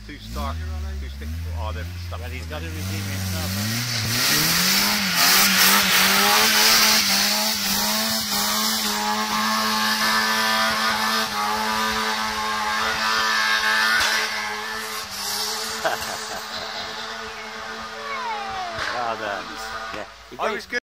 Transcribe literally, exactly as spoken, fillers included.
two start, two stick. Oh, they're stuck. Well, he's got to redeem himself. Huh? Well done. Yeah. I was good.